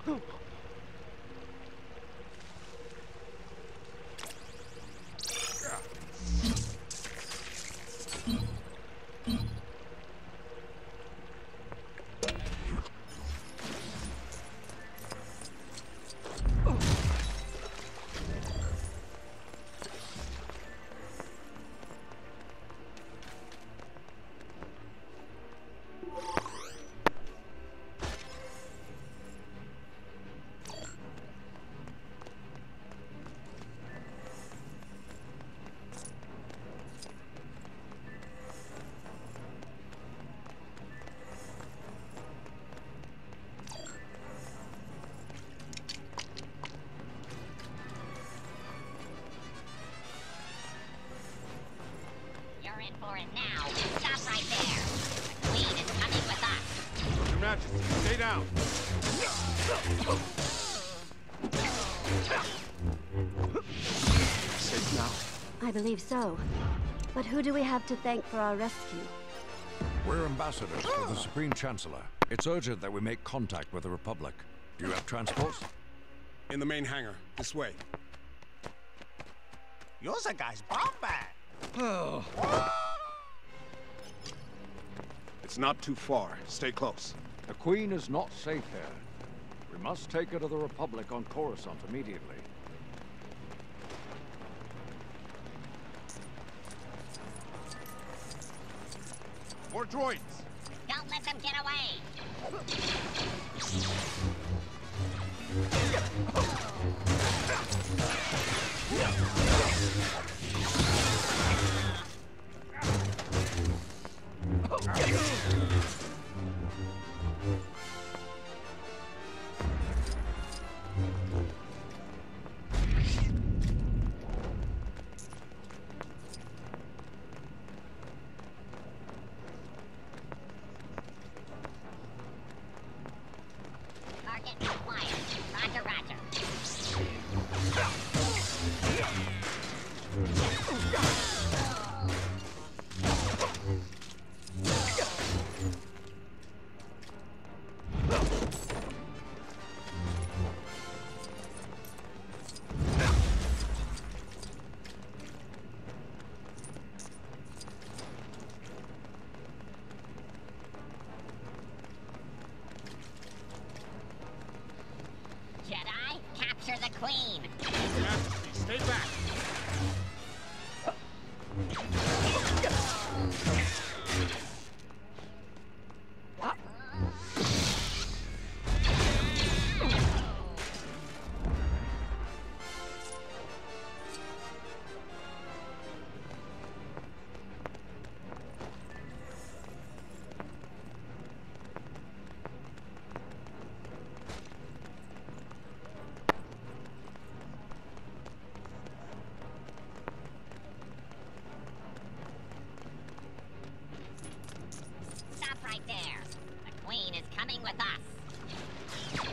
In for it now. Stop right there. The Queen is coming with us. Your Majesty, stay down. Safe now? I believe so. But who do we have to thank for our rescue? We're ambassadors to the Supreme Chancellor. It's urgent that we make contact with the Republic. Do you have transports? In the main hangar. This way. You're the guy's bomb bag. It's not too far. Stay close. The Queen is not safe here. We must take her to the Republic on Coruscant immediately. More droids! Don't let them get away. Target acquired. Roger, roger. Jedi, capture the Queen. Your Majesty, stay back. Stop right there. The Queen is coming with us.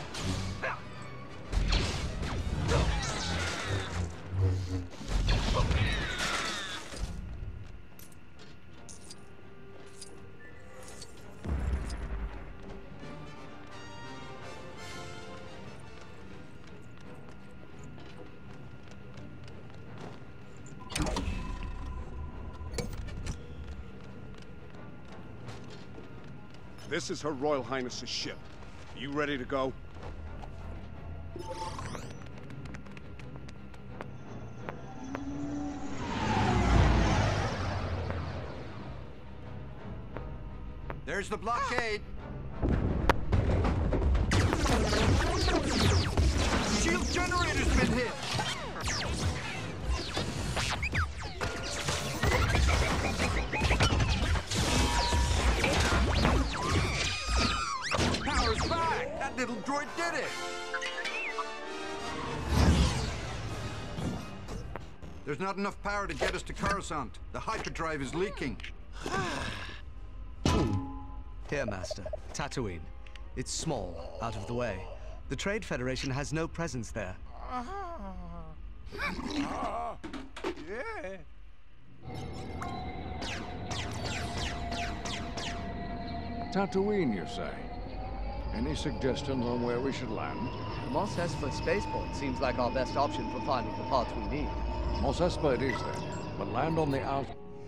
This is Her Royal Highness's ship. Are you ready to go? There's the blockade. Shield generator's been hit. Power's back. That little droid did it. There's not enough power to get us to Coruscant. The hyperdrive is leaking. Here, Master. Tatooine. It's small, out of the way. The Trade Federation has no presence there. Yeah. Tatooine, you say? Any suggestions on where we should land? Mos Espa spaceport seems like our best option for finding the parts we need. Mos Espa it is then, but land on the out...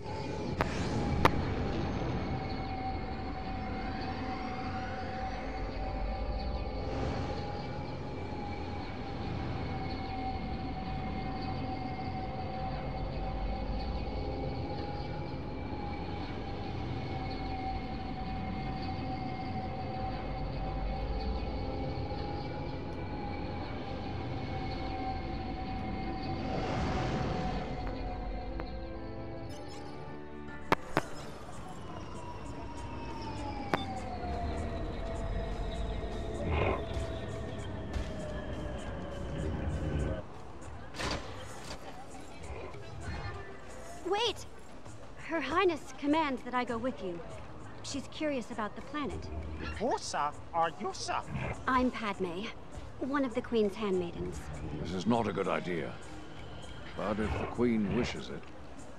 Wait! Her Highness commands that I go with you. She's curious about the planet. Who, sir, are you, sir? I'm Padme, one of the Queen's handmaidens. This is not a good idea. But if the Queen wishes it...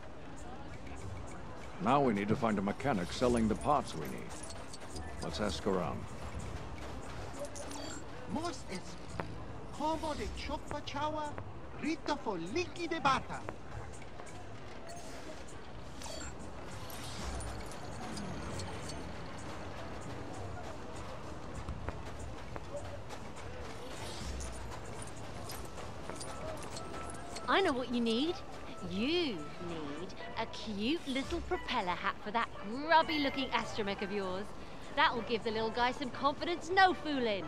Now we need to find a mechanic selling the parts we need. Let's ask around. Mos es como de chokwa chawa, rito for liki de bata. I know what you need. You need a cute little propeller hat for that grubby-looking astromech of yours. That'll give the little guy some confidence, no fooling.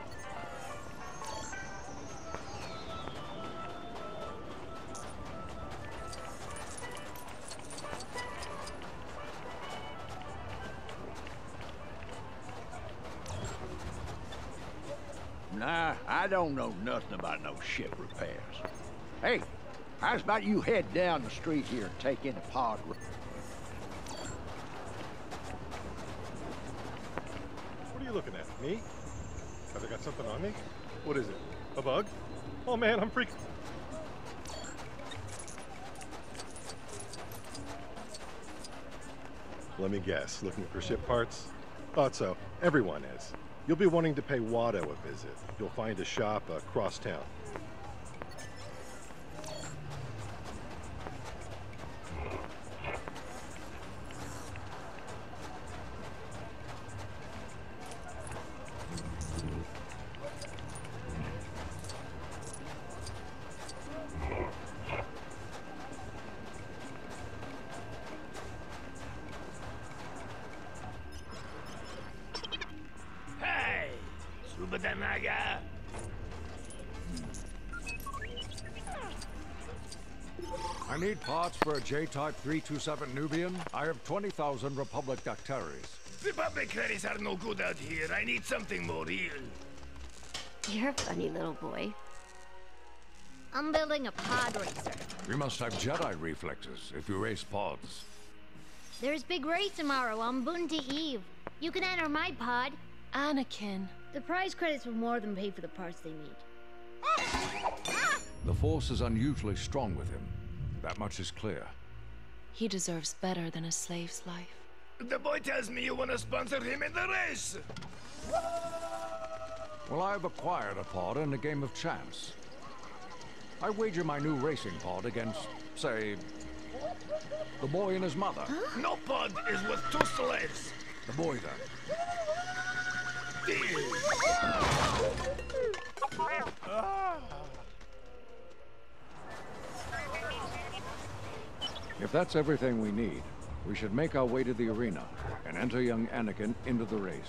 Nah, I don't know nothing about no ship repairs. Hey, how's about you head down the street here and take in a pod? What are you looking at? Me? Have I got something on me? What is it? A bug? Oh man, I'm freaking... Let me guess, looking for ship parts? Thought so. Everyone is. You'll be wanting to pay Watto a visit. You'll find a shop across town. I need parts for a J-Type 327 Nubian. I have 20,000 Republic Dactaries. Republic credits are no good out here. I need something more real. You're a funny little boy. I'm building a pod racer. We must have Jedi reflexes if you race pods. There's big race tomorrow on Bunty Eve. You can enter my pod. Anakin. The prize credits will more than pay for the parts they need. The Force is unusually strong with him. That much is clear. He deserves better than a slave's life. The boy tells me you want to sponsor him in the race. Well, I've acquired a pod in a game of chance. I wager my new racing pod against, say, the boy and his mother. Huh? No pod is worth 2 slaves. The boy, then. If that's everything we need, we should make our way to the arena and enter young Anakin into the race.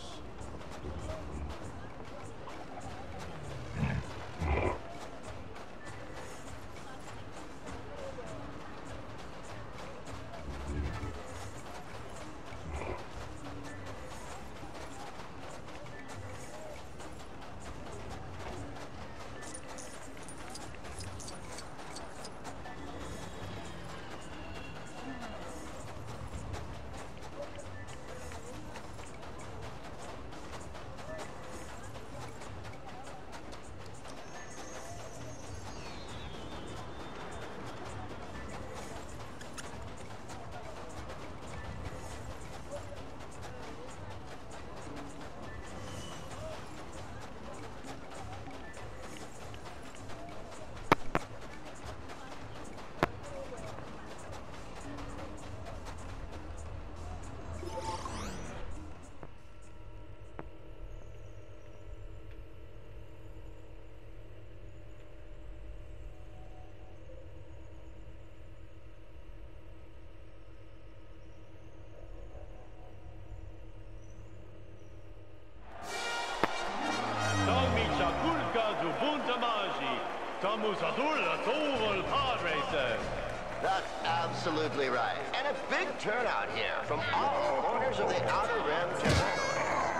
That's absolutely right. And a big turnout here from all corners of the Outer Rim territory.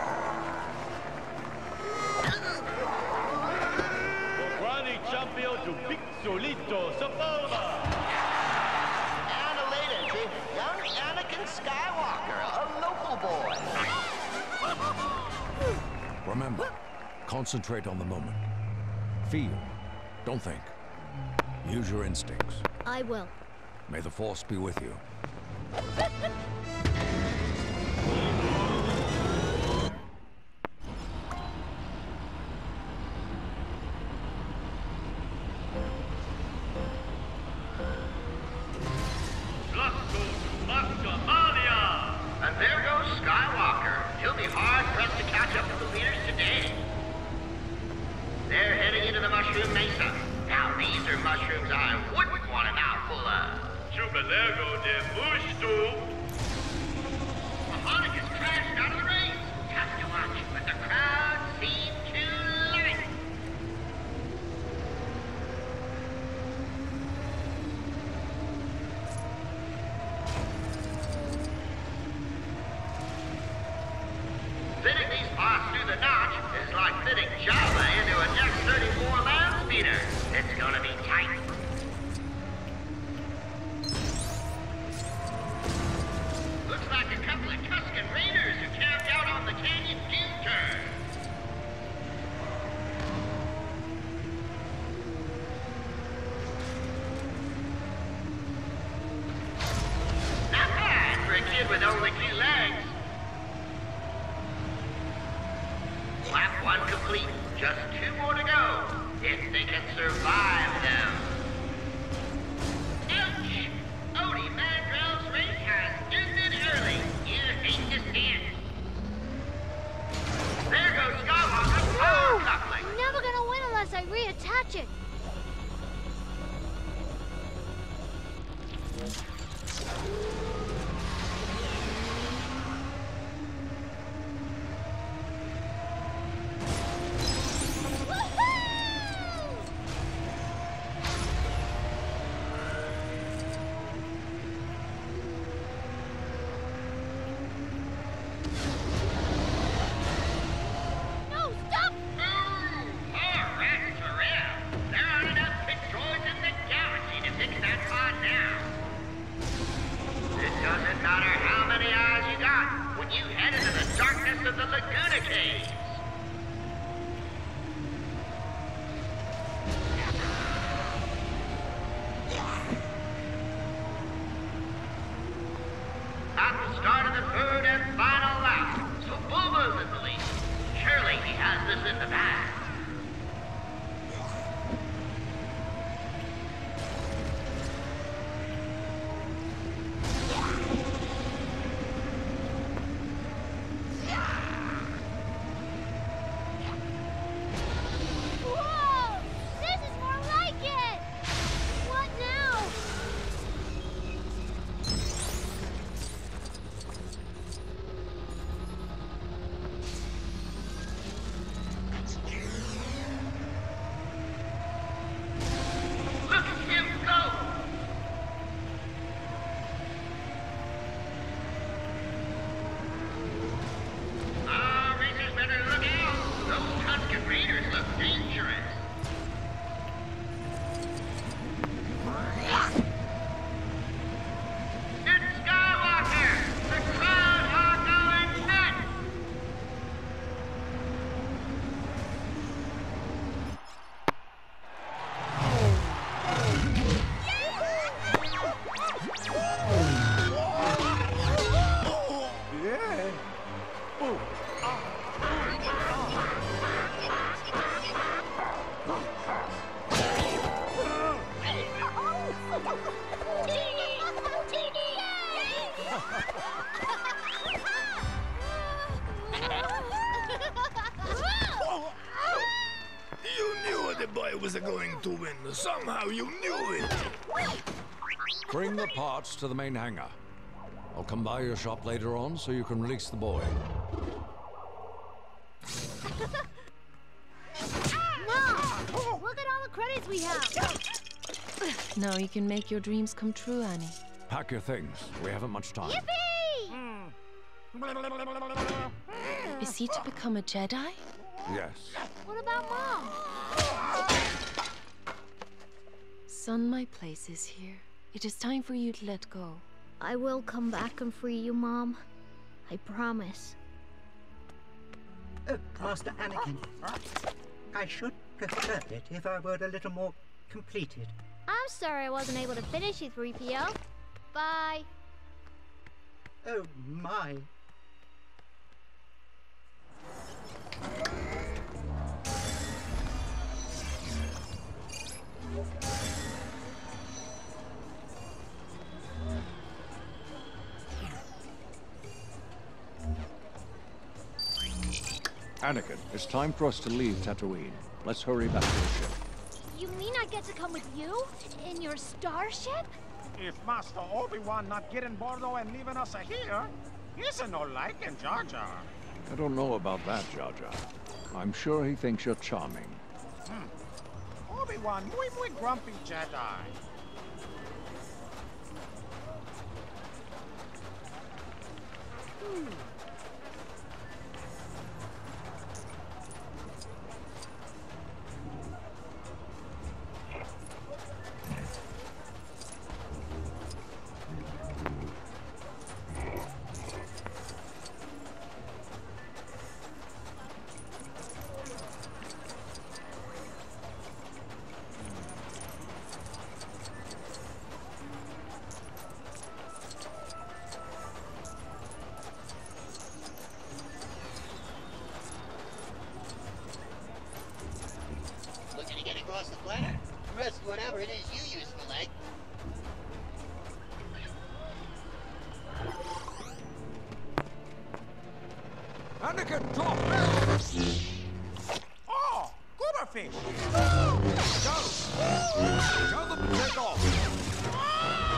And a late entry, young Anakin Skywalker, a local boy. Remember, concentrate on the moment. Feel, don't think. Use your instincts. I will. May the Force be with you. And there goes Skywalker. He'll be hard-pressed to catch up to the leaders today. They're heading into the Mushroom Mesa. Now, these are mushrooms I wouldn't want a mouthful of. Chubalego de Mushtu. Mahalik has crashed out of the race. Tough to watch, but the crowd seemed to like it. Fitting these parts through the notch is like fitting Java into a X-34 land speeder. It's gonna be tight. Looks like a couple of Tusken Raiders who camped out on the canyon dune turn. Not bad for a kid with only 2 legs. Lap 1 complete. Just 2 more to go. If they can survive them. Ouch! Odie Mandrell's race has ended early. You hate to see it. There goes Skywalker's power coupling. I'm never gonna win unless I reattach it. Of the Laguna Caves. At the start of the 3rd and final lap, so Bulba's in the lead. Surely he has this in the bag. Was going to win. Somehow you knew it. Bring the parts to the main hangar. I'll come by your shop later on so you can release the boy. No! Look at all the credits we have! Now you can make your dreams come true, Annie. Pack your things. We haven't much time. Yippee! Is he to become a Jedi? Yes. What about Mom? Son, my place is here. It is time for you to let go. I will come back and free you, Mom. I promise. Master Anakin, I should prefer it if I were a little more completed. I'm sorry I wasn't able to finish you, 3PO. Bye. Oh, my. Anakin, it's time for us to leave Tatooine. Let's hurry back to the ship. You mean I get to come with you? In your starship? If Master Obi-Wan not getting Bordo and leaving us here, he's a no liking Jar Jar. I don't know about that, Jar Jar. I'm sure he thinks you're charming. Obi-Wan, muy grumpy Jedi. Looking to get across the planet? Press whatever it is you use for leg. Anakin, drop! Oh, Gooberfish! Go! Tell them to take off!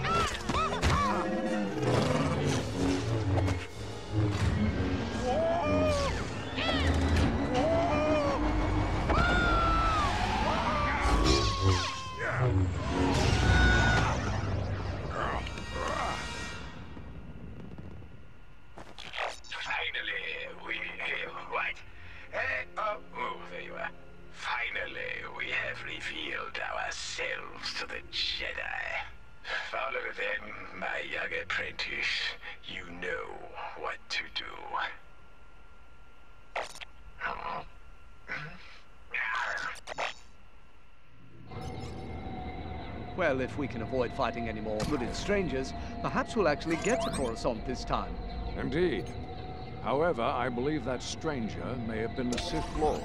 There you are. Finally, we have revealed ourselves to the Jedi. Follow them, my young apprentice. You know what to do. Well, if we can avoid fighting any more hooded strangers, perhaps we'll actually get to Coruscant this time. Indeed. However, I believe that stranger may have been the Sith Lord.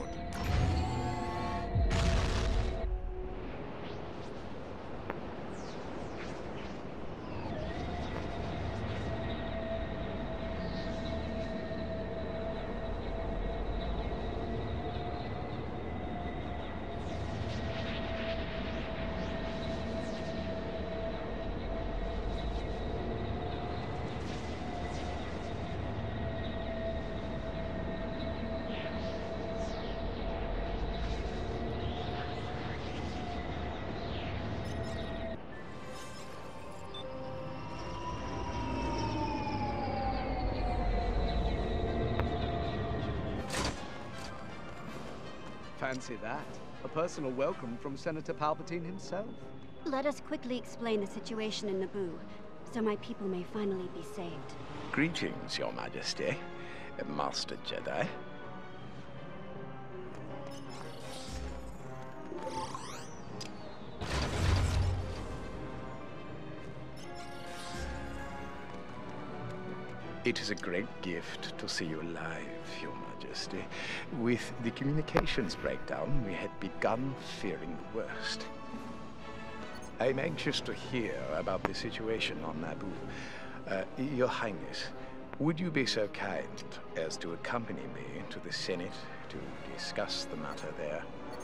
Fancy that. A personal welcome from Senator Palpatine himself. Let us quickly explain the situation in Naboo, so my people may finally be saved. Greetings, Your Majesty, Master Jedi. It is a great gift to see you alive, Your Majesty. With the communications breakdown, we had begun fearing the worst. I'm anxious to hear about the situation on Naboo. Your Highness, would you be so kind as to accompany me to the Senate to discuss the matter there?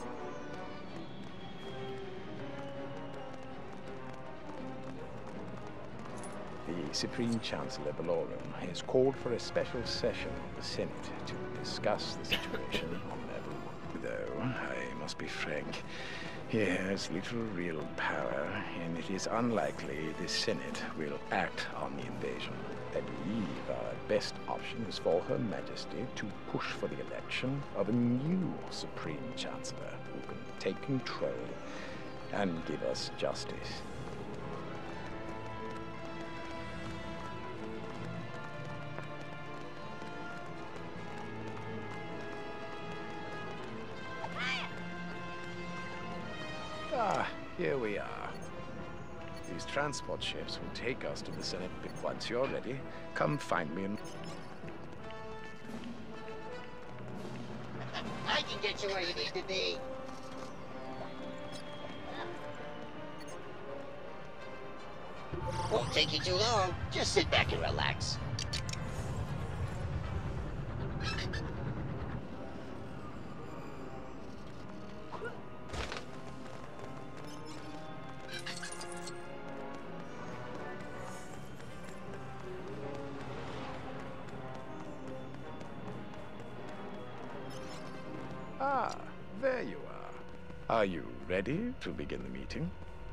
The Supreme Chancellor Valorum has called for a special session of the Senate to discuss the situation on Naboo. though, I must be frank. He has little real power, and it is unlikely the Senate will act on the invasion. I believe our best option is for Her Majesty to push for the election of a new Supreme Chancellor who can take control and give us justice. Ah, here we are. These transport ships will take us to the Senate, but once you're ready, come find me and... I can get you where you need to be. Won't take you too long. Just sit back and relax. Ah, there you are. Are you ready to begin the meeting?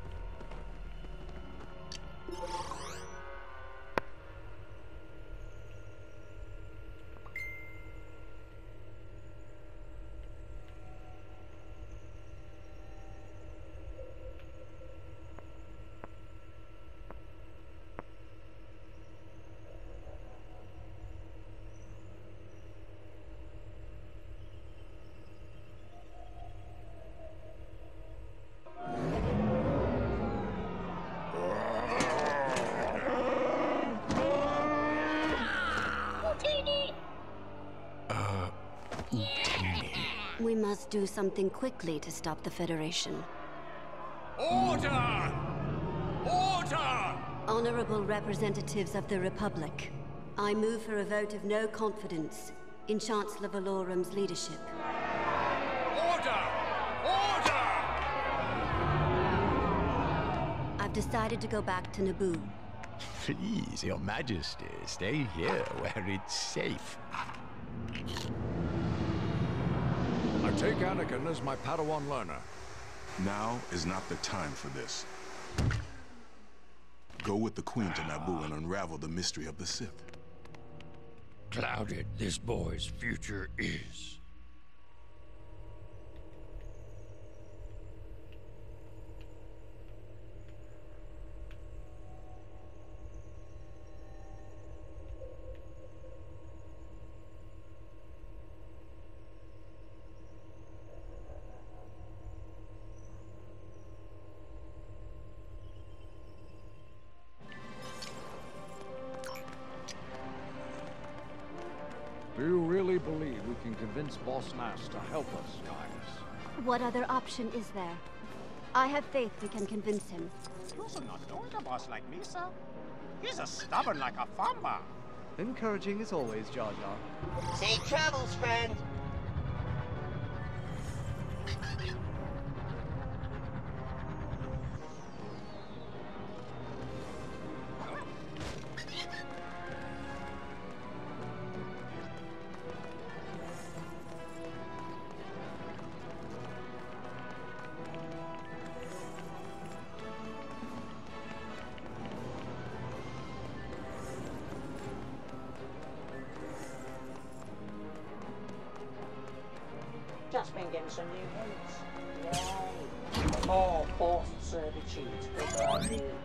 We must do something quickly to stop the Federation. Order! Order! Honorable representatives of the Republic, I move for a vote of no confidence in Chancellor Valorum's leadership. Order! Order! I've decided to go back to Naboo. Please, Your Majesty, stay here where it's safe. I take Anakin as my Padawan learner. Now is not the time for this. Go with the Queen to Naboo and unravel the mystery of the Sith. Clouded this boy's future is. Do you really believe we can convince Boss Nass to help us, Caius? What other option is there? I have faith we can convince him. You should not know a boss like me, sir. He's as stubborn like a famba. Encouraging as always, Jar Jar. Safe travels, friend. Just been getting some new boots. Yay! More forced servitude for the